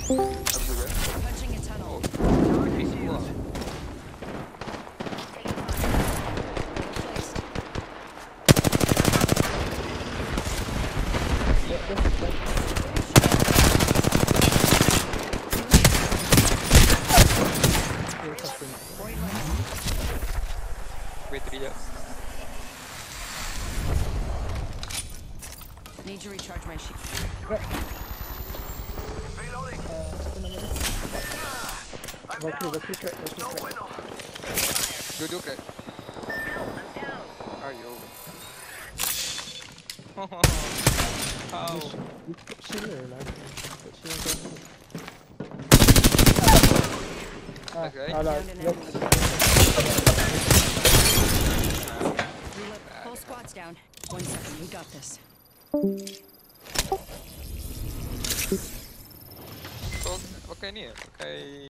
Aku juga. Punching a tunnel. Ni semua. Wait, sekejap. Need to recharge my shield. Valkyrie crack. Dua-dua crack. Ayo. How? Sila lah. Nice guy. Alah, Found an yes. enemy. Reload. Whole squad's down. 1 second, we got this. So, pakai ni ya? Pakai